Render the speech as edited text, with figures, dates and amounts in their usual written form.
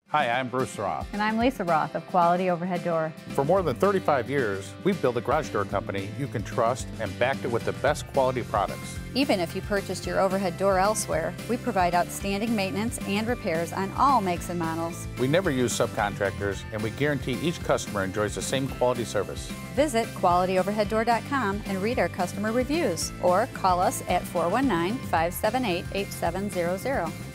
Hi, I'm Bruce Roth. And I'm Lisa Roth of Quality Overhead Door. For more than 35 years, we've built a garage door company you can trust and backed it with the best quality products. Even if you purchased your overhead door elsewhere, we provide outstanding maintenance and repairs on all makes and models. We never use subcontractors, and we guarantee each customer enjoys the same quality service. Visit QualityOverheadDoor.com and read our customer reviews, or call us at 419-578-8700.